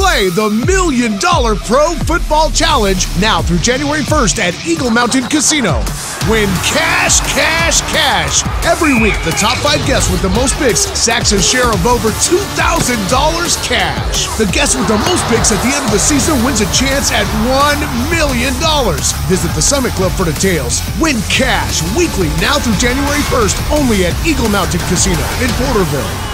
Play the $1 Million Pro Football Challenge now through January 1st at Eagle Mountain Casino. Win cash, cash, cash. Every week, the top 5 guests with the most picks sacks a share of over $2,000 cash. The guest with the most picks at the end of the season wins a chance at $1 million. Visit the Summit Club for details. Win cash weekly now through January 1st only at Eagle Mountain Casino in Porterville.